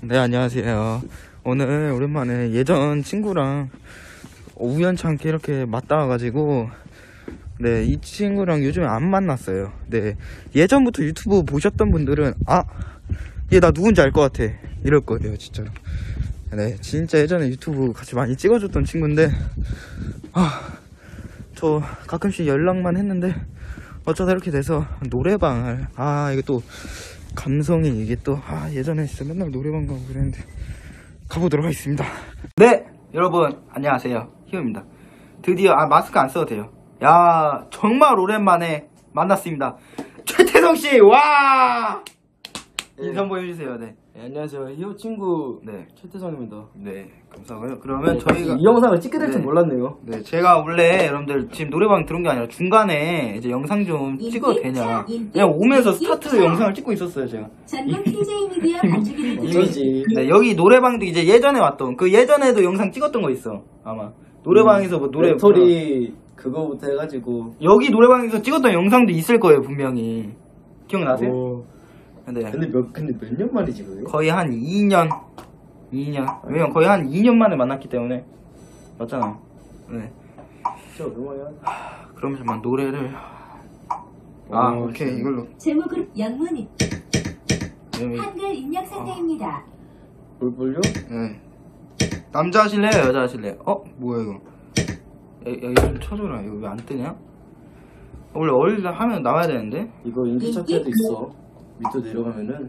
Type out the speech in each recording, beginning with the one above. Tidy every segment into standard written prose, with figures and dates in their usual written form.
네, 안녕하세요. 오늘 오랜만에 예전 친구랑 우연찮게 이렇게 맞닿아가지고, 네, 이 친구랑 요즘에 안 만났어요. 네, 예전부터 유튜브 보셨던 분들은, 아, 얘 나 누군지 알 것 같아. 이럴 거예요, 진짜로. 네, 진짜 예전에 유튜브 같이 많이 찍어줬던 친구인데, 저 가끔씩 연락만 했는데, 어쩌다 이렇게 돼서 노래방을, 이게 또, 감성이 이게 또 예전에 진짜 맨날 노래방 가고 그랬는데 가보도록 하겠습니다. 네, 여러분 안녕하세요, 희우입니다. 드디어 마스크 안 써도 돼요. 야, 정말 오랜만에 만났습니다. 최태성씨, 와! 인사 한번 해주세요. 네. 네, 안녕하세요. 희호 친구 네, 최태성입니다. 네, 감사하고요. 그러면 저희가 이 영상을 찍게 될 줄 네. 몰랐네요. 네, 제가 원래 여러분들 지금 노래방 들은 게 아니라 중간에 이제 영상 좀 찍어도 되냐, 그냥 오면서 스타트 영상을 찍고 있었어요, 제가. 전국 TJ 미디어 반죽이는 이미지. 네, 여기 노래방도 이제 예전에 왔던, 그 예전에도 영상 찍었던 거 있어, 아마. 노래방에서 뭐 노래. 스토리 그거부터 해가지고. 여기 노래방에서 찍었던 영상도 있을 거예요, 분명히. 기억나세요? 오. 네. 근데 몇 년 만이지 그게? 거의 한 2년. 왜냐면 거의 한 2년 만에 만났기 때문에. 맞잖아요. 네. 진짜 오랜만이야. 그럼 잠깐 노래를. 오케이, 진짜. 이걸로. 제목은 영문이 네. 한글 입력 상태입니다. 뭘 볼려? 네. 남자 하실래요? 여자 하실래요? 뭐야 이거? 여기 좀 쳐줘라. 이거 왜 안 뜨냐? 원래 어리다 하면 나와야 되는데. 이거 인기 차트에도 있어. 밑으로 내려가면은.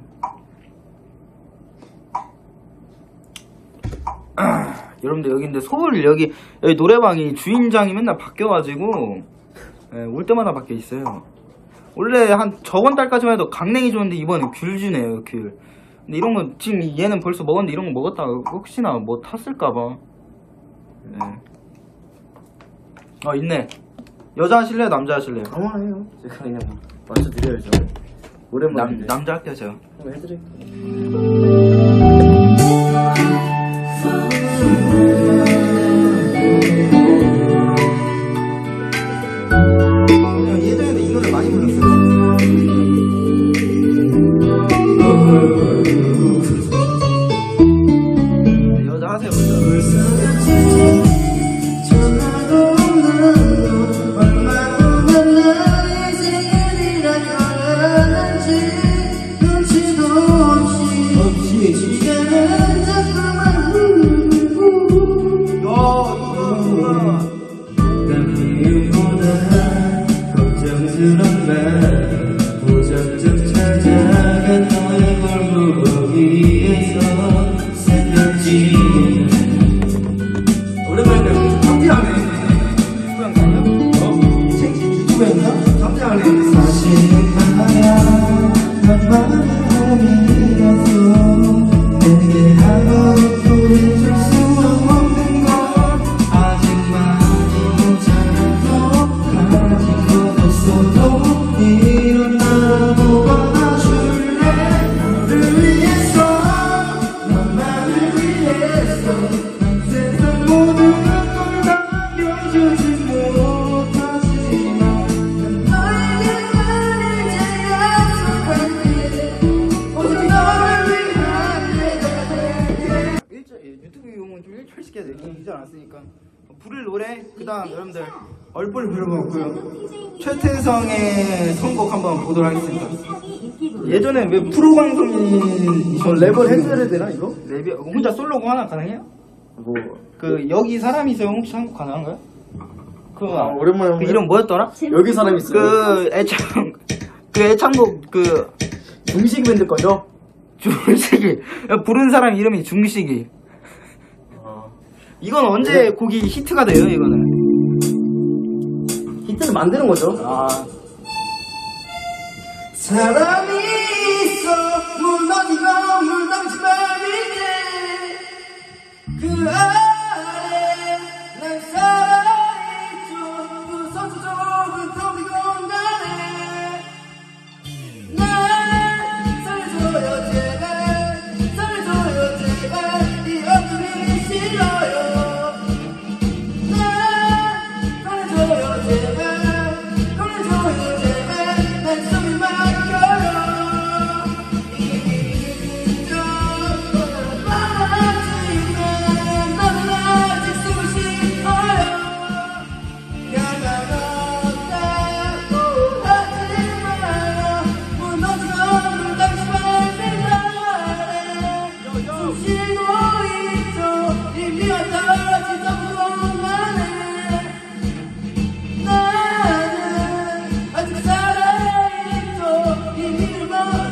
여러분들 여기 근데 서울 여기 노래방이 주인장이 맨날 바뀌어가지고, 올 때마다 바뀌어 있어요. 원래 한 저번 달까지만 해도 강냉이 줬는데 이번에 귤 주네요, 귤. 근데 이런 거 지금 얘는 벌써 먹었는데 이런 거 먹었다가 혹시나 뭐 탔을까봐. 네. 있네. 여자 하실래요? 남자 하실래요? 가만해요. 제가 그냥 맞춰드려야죠. 오랜만인데. 남자 할게요, 제가. 한번 해드릴게요. 예전에도 이 노래 많이 불렀어요. 여자 하세요, 되지 않았으니까 부를 노래, 그 다음 여러분들 얼굴 부려보고요. 최태성의 선곡 한번 보도록 하겠습니다. 예전에 왜 프로 방송인 랩을 해줘야 되나 이거? 랩이 혼자 솔로고 하나 가능해요? 뭐 여기 사람이 있어요. 혹시 한국 가능한가요? 오랜만에 그 이름 뭐였더라? 여기 사람 있어요. 애창곡 중식 밴드 거죠? 중식이 부른 사람 이름이 중식이. 이건 언제 곡이 히트가 돼요? 이거는 히트를 만드는 거죠. 사람이 있어 무너지고 물담지 말일 때그 아래 난 살아있죠. 웃어줘 좁은 텅빈 공간에 날 살려줘요 제발, 살려줘요 제발. 이 얼굴이 싫어요. 날 살려줘요 제발, 살려줘요 제발. 난 숨이 막혀요. 이미 숨쉬고 있어 이미 떨어지던 것만에 나는 아직 살아있어 이미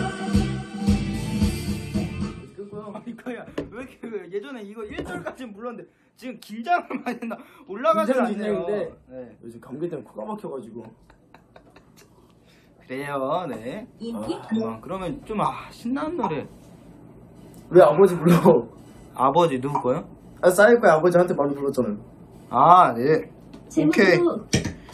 이거야 왜 이렇게 예전에 이거 1절까지는 불렀는데 지금 긴장을 많이 했나 올라가지 않네요. 긴장인데 네. 요즘 감기 때문에 코가 막혀가지고 그래요. 네. 인기 그러면 좀 신나는 노래. 왜 아버지 불러? 아버지 누구 거요? 싸이코의 아버지한테 많이 불렀잖아요. 아 네. 오케이. 제목도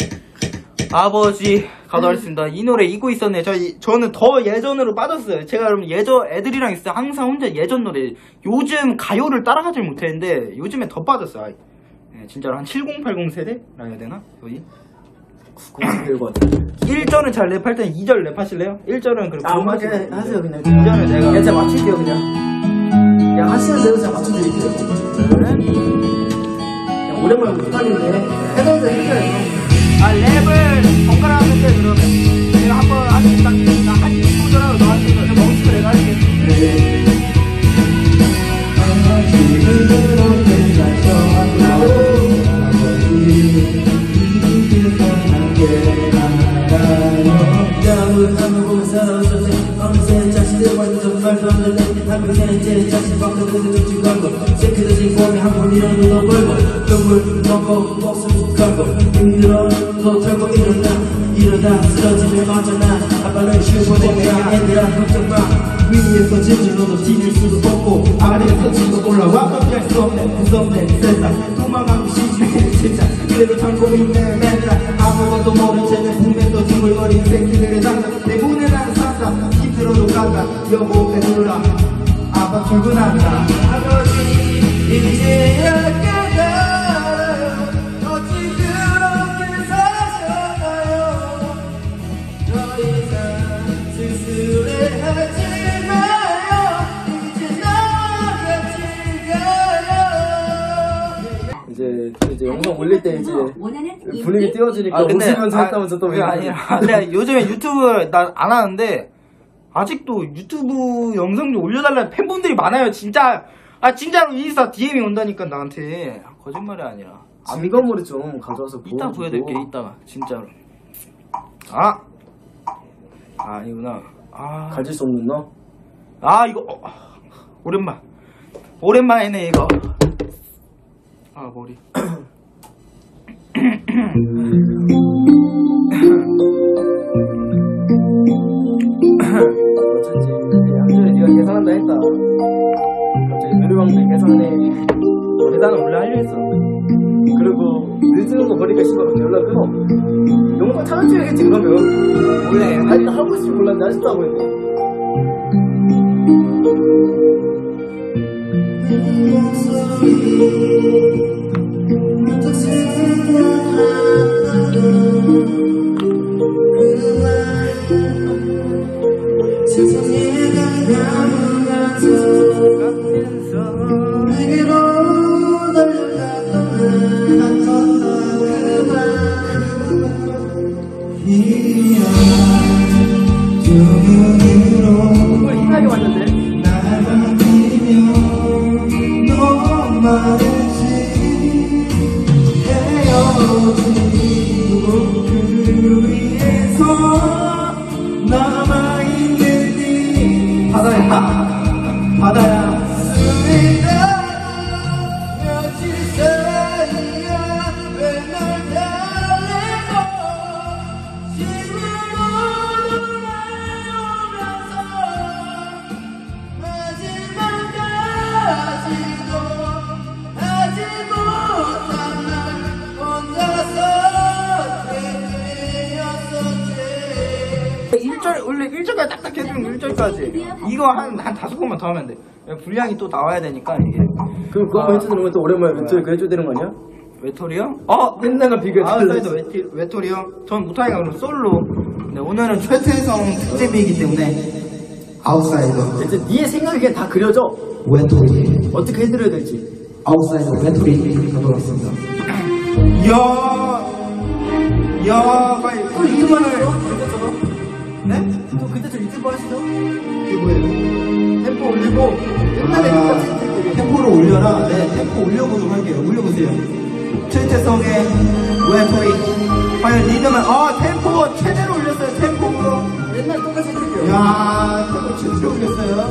아버지 가져왔습니다. 이 노래 잊고 있었네. 저는 더 예전으로 빠졌어요. 제가 여러분 예전 애들이랑 있을 때 항상 혼자 예전 노래 요즘 가요를 따라가질 못했는데 요즘에 더 빠졌어요. 네, 진짜로 한 7080 세대라 해야 되나? 거의 90일 것 같아요. 1절은 잘 랩할 때는 2절 랩하실래요? 1절은 그렇게 음악에 하세요 그냥. 2절은 제가 제가 맞출게요 그냥. 그냥 하시는 대로 제가 맞춰드릴게요. 그냥 오랜만에 못하는데 해도 해줘요. 랩을 번갈아 하는데 그러면 내가 한번 아직 한 2분이라도 나왔으면 멈추고 내가 할게. 어느새 자신들 완전 말도 안 되는 한국에는 이제 자신 벗겨내는 눈치 걸고 새끼들이 몸에 한 번이라도 더 벌고 눈물 먹고 목숨 걸고 힘들어도 털고 이러다 쓰러지면 어쩌나 아빠는 슈퍼대야 애들아 걱정 마 위에서 진주로도 지닐 수도 없고 아래에서 치고 올라와 피할 수 없네 무섭네 세상 도망가고 싶네 진짜 그래도 참고 있네 맨날 아무것도 모른 채는 분명도 중얼거리는 새끼들의 장난 때문에 난 산다 힘들어도 간다 여보 배들라 아빠 출근한다 아버지 이제야 깨달아요 어찌 그렇게 사셨나요 더 이상 쓸쓸해하지 마요 이제 나같이 가요 이제 영상 올릴 때 이제 원하는 분위기 인기 띄워주니까 웃으면서 했다면서 또 그게 아니라 내가 요즘에 유튜브 나 안 하는데 아직도 유튜브 영상 좀 올려달라는 팬분들이 많아요. 진짜 진짜로 인스타 DM이 온다니까 나한테 거짓말이 아니라 증거물을 좀 가져와서 이따 보여드릴게. 이따가 진짜로 아니구나. 가질 수 없는 너? 이거 오랜만이네 이거. 머리. 어쩐지 한줄에 네가 계산한다 했다. 갑자기 노래방도 계산해. 나는 원래 하려 했어. 그리고 늦은 거 보니까 씨발 연락 끊어. 영상 찾아줘야겠지 그러면. 원래 아직도 하고 있을 줄 몰랐는데 아직도 하고 있네. 정말 힘나게 왔는데. 바다야 원래 1절까지 딱딱 해주면 1절까지 이거 한 5번만 더 하면 돼. 분량이 또 나와야 되니까 이게. 그럼 그거 해주는 건 또 오랜만에 멘트를 해줘야 되는 거 아니야? 외톨이요? 옛날과 비교해서 사이드 외톨이요? 전 못하니까 그럼 솔로. 네, 오늘은 최태성 특집이기 때문에 아웃사이더. 이제 네 생각이 그냥 다 그려져. 외톨이. 어떻게 해드려야 될지. 아웃사이더 외톨이 가져왔습니다. 이야, 빨리 또 유튜브를. 네? 또 그때 저 유튜브 하시죠? 이게 뭐예요? 템포 올리고 옛날에 똑같이 템포 올려보도록 할게요. 올려보세요. 최태성의 외톨이. 과연 리듬은, 템포 최대로 올렸어요. 템포로. 옛날 똑같이 해드릴게요. 야, 템포 최대로 올렸어요.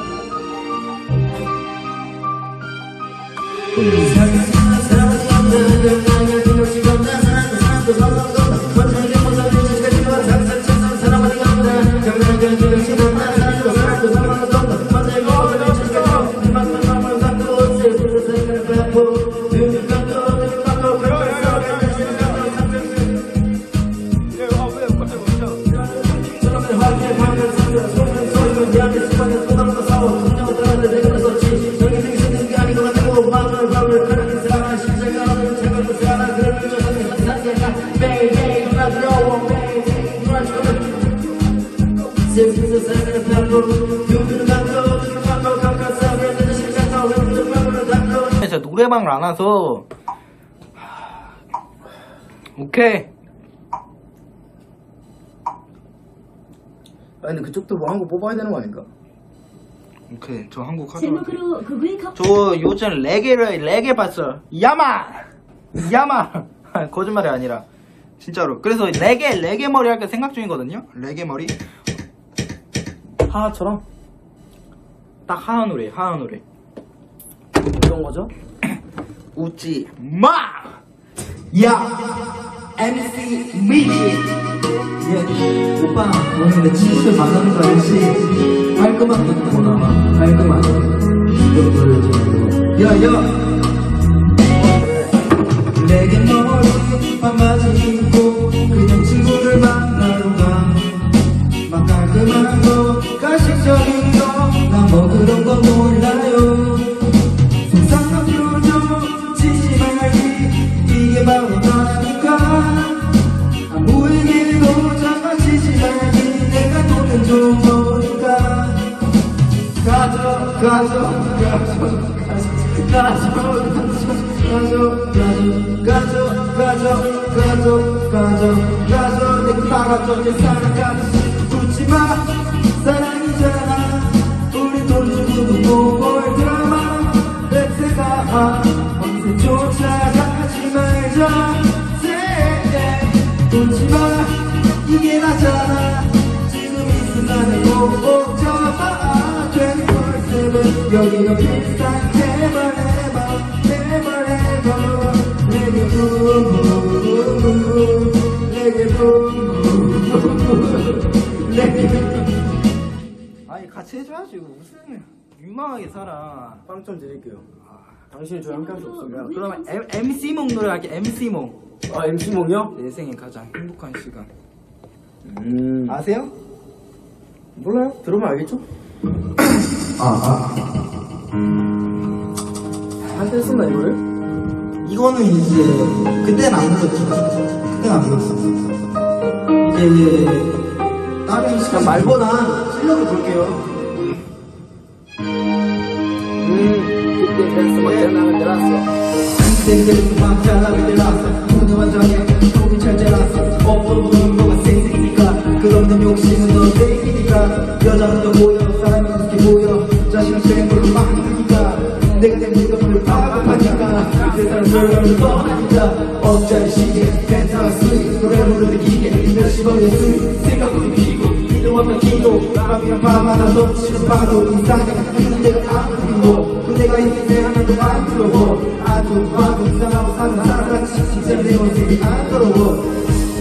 제가 노래방을 안 와서 오케이. 근데 그쪽도 뭐 한 거 뽑아야 되는 거 아닌가? 오케이, 저 한국 하죠. 제목으로 구글 컵 저 요즘 레게 봤어. 야마 거짓말이 아니라 진짜로. 그래서 레게 머리 할까 생각 중이거든요. 레게 머리 하하처럼? 딱 하하 노래. 어떤 거죠? 웃지 마. 야, MC 미지. 예, 오빠, 너는 내 진실 만나는 거 알지? 깔끔하게 입고 나와, 깔끔하게. 이것도를 지금 야. 내게 머리 반바지 입고 그냥 친구를 만나러 가. 막 깔끔한 거, 가식적인 거, 나 뭐 그런 거 몰라요. 속상한 표정 지지 말기, 이게 바로 나니까. 아무에게도 장난치지 말기, 내가 돈은 좀 버니까. 가져 내 팔아줘 사랑까지 웃지마 사랑이잖아 우리 돈 주고도 뭘 드라마 렛츠가 언제 쫓아가지 말자 웃지마 이게 나잖아 지금 이 순간에 꼭 잡아 24/7 여기가 비싼 제발해봐 내게 아니 같이 해줘야지. 무슨 유망하게 살아. 빵점 드릴게요. 당신이 저랑 함께 할 수 없습니다. 그러면 MC몽 노래 할게. MC몽. 아, MC몽이요? 내 생에 가장 행복한 시간. 아세요? 몰라요? 들으면 알겠죠? 한때 쓴다 이거를? 이거는 이제 그때는 안 불렀죠. 그때는 안 불렀어. 이제 다른 시간 말보다 실력을 볼게요. 그때 댄스 먼저 나를 때랐어. 인생들은 막 잘나게 되라서 무능한 정에 속이 철저라서 없어보는 거가 센스니까 그런 욕심은 너 내일이니까 여자는 너 보여 사람이 어떻게 보여 자신을 최는 걸로 많이 크니까 내가 내 물건을 파악하니까 세상 설명을 떠나니까 억짜리 시계 펜타가 수익 노래 부르는 기계 몇십억의 수익 생각으로 피고 믿음없는 기도 밤이랑 밤 하나 넘치는 파도 이상해 그는 내가 아무리 뭐 그대가 있는 내 하나도 안 부러워 아주 봐도 이상하고 사는 사람같이 진짜 내 모습이 안 더러워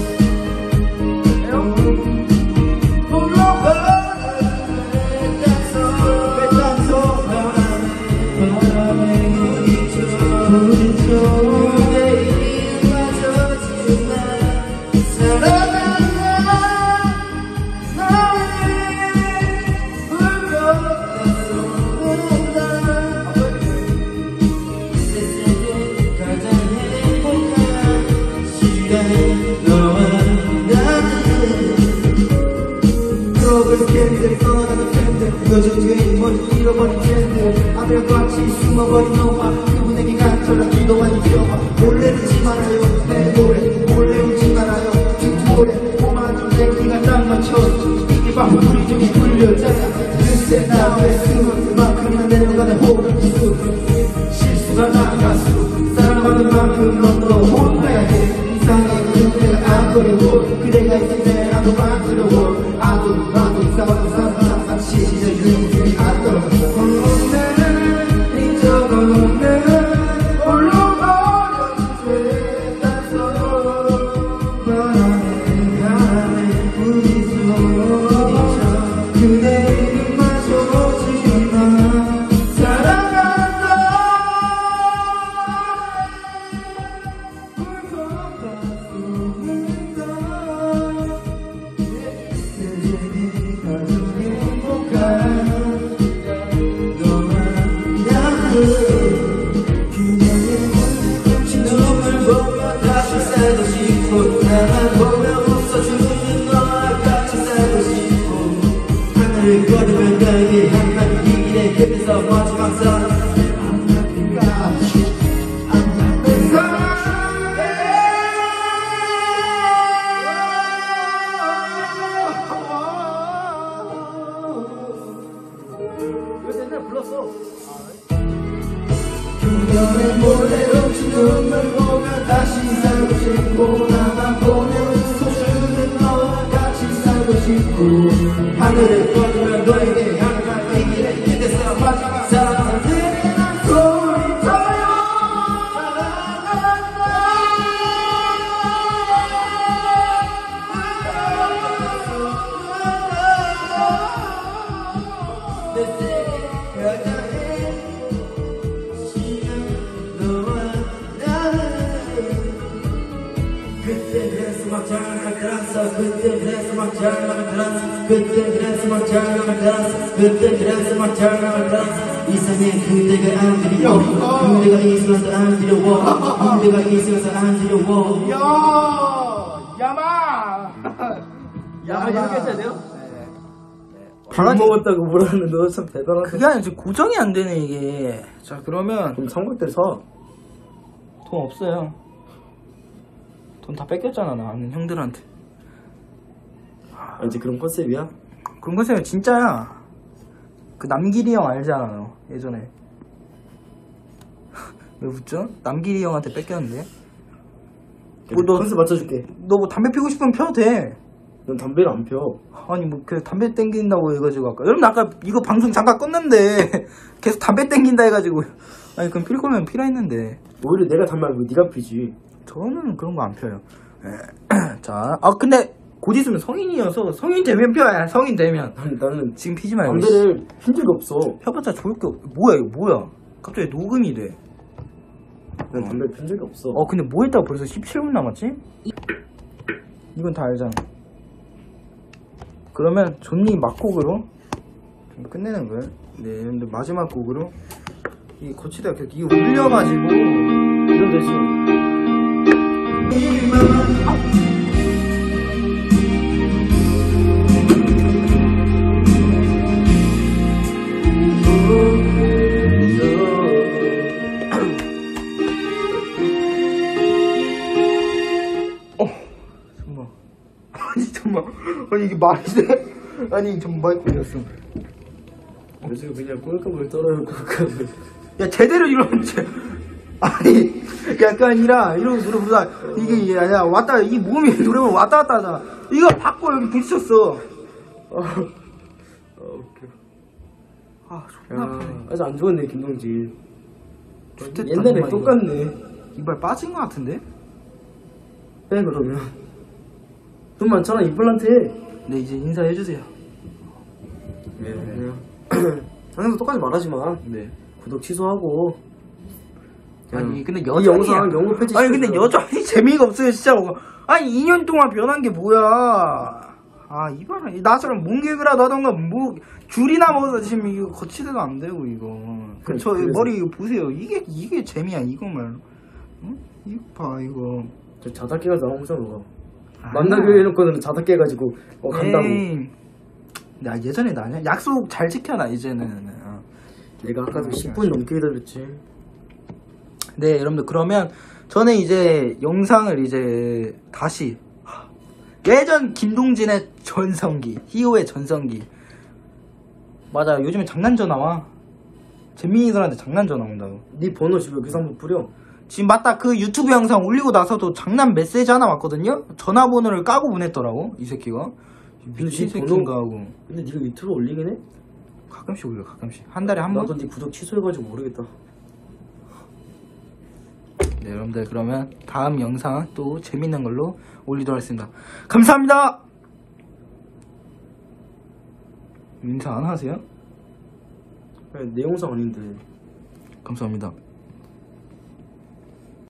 요즘 뒤에 머리 잃어버린 tren드 아들같이 숨어버린 너와 그분에게 간절한 기도만이 필요하 몰래 듣지 말아요 내 노래 몰래 울지 말아요 뒷노래 몸만 좀 내기가 딱 맞춰 이게 바로 우리 중에 불렸잖아 글쎄 나의 숨은 그만큼이나 내려가는 호흡 기술 실수 지만 나가수 사랑하는 만큼 넌또 혼나야 해 이상해 그때가 안 보이고 그대가 있을 때 나도 만들어워 아무도 봐도 이상하고 상상 시시절 유행이 안 떨어져 오늘은 잊어도 오늘은 홀로 버려진 죄 바람에 부딪혀 그대 마셔지마 사랑한다 눈을 보며 다시 살고 싶고 나만 보며 웃어주는 너와 같이 살고 싶고 하늘을 걸으면 너에게 한마디 이 길의 끝에서 마지막 사랑 그녀의 몰래 훔친 눈물 보며 다시 살고 싶고 나만 보며 웃어주는 너와 같이 살고 싶고 하늘을 걷으며 너에게 향한 이 길의 끝에서 마지막 사랑 들리는 소리터요 내 세계 여자의 그때 그래서 막 장난을 들었어 그때 그래서 막 장난을 들었어 그때 그래서 막 장난을 들었어 그때 그래서 막 장난을 들었어 이상해 그대가 안 그리워 그대가 있어서 안 두려워 그대가 있어서 안 두려워 야마 이렇게 해야 돼요? 바가지 먹었다고 뭐라는 너 참 대단하다. 그게 아니라 지금 고정이 안 되네 이게. 자 그러면 그럼 삼각대 사. 돈 없어요. 돈 다 뺏겼잖아 나 아는 형들한테. 이제 그런 컨셉이야? 그런 거 생각 진짜야. 그 남길이 형 알잖아 너 예전에. 왜 웃죠? 남길이 형한테 뺏겼는데. 너 컨셉 맞춰줄게. 너 뭐 담배 피우고 싶으면 펴도 돼. 넌 담배를 안 펴. 아니 뭐 그 담배 땡긴다고 해가지고 아까 여러분 아까 이거 방송 잠깐 껐는데 계속 담배 땡긴다 해가지고 아니 그럼 필 거면 피라 했는데 오히려 내가 담배 말고 네가 피지. 저는 그런 거 안 펴요. 자, 근데 곧 있으면 성인이어서 성인 되면 펴야 성인 되면 나는 지금 피지 말고 담배를 핀 적이 없어. 펴봤자 좋을 게 뭐야 이거 뭐야 갑자기 녹음이 돼. 난 담배를 핀 적이 없어. 근데 뭐 했다고 벌써 17분 남았지? 이건 다 알잖아. 그러면 존니 막곡으로 좀 끝내는 거예요. 네, 여러분들 마지막 곡으로 이 고치다 이 올려가지고 이런 대신 정말 아니 정말 아니 이게 말이 돼? 아니 정말 걸렸어. 요즘 그냥 꼴값을 떨어놓고 야 제대로 이러면 아니 약간 아니라 이러고 노래 부르다 이게 야 왔다 이 몸이 노래만 왔다 갔다 하잖아. 이거 바꿔 여기 부딪혔어. 웃겨. 존나 아프네. 아주 안 좋았네 김동진. 좋댔다, 옛날에 정말 똑같네. 이발 빠진 거 같은데? 해 그러면 돈 많잖아 임플란트 해. 네 이제 인사해주세요. 네. 항상 똑같이 말하지마. 네. 구독 취소하고. 아니 근데 이 여전히 영상 영어 패치 아니 근데 여전히 재미가 없어요 진짜. 아니 2년 동안 변한 게 뭐야. 아 이봐라 나처럼 몽개그라도 하던가 뭐 줄이나 먹어서 지금 이거 거치대도 안 되고 이거. 저 그래서. 머리 이거 보세요. 이게 재미야 이거 말로. 응? 이거 봐 이거. 저 자다깨가 나온 거잖아 너가. 아니야. 만나기로 해놓고는 자다깨 해가지고 간다고. 에이. 야 예전에 나냐? 약속 잘 지켜라 이제는. 내가 아까도 10분 넘게 기다렸지. 네 여러분들 그러면 저는 이제 영상을 이제 다시 예전 김동진의 전성기 희호의 전성기 맞아 요즘에 장난전 나와. 재민이들한테 장난 전화 온다고. 네 번호 지금 여기서 한번 뿌려. 지금 맞다, 그 유튜브 영상 올리고 나서도 장난 메시지 하나 왔거든요? 전화번호를 까고 보냈더라고, 이 새끼가. 미친 네 새끼인가 하고. 근데 네가 유튜브 올리긴 해? 가끔씩 올려, 가끔씩. 한 달에 한 번? 나도 네 구독 취소해가지고 모르겠다. 네, 여러분들, 그러면 다음 영상 또 재밌는 걸로 올리도록 하겠습니다. 감사합니다! 인사 안 하세요? 내 영상 아닌데. 감사합니다.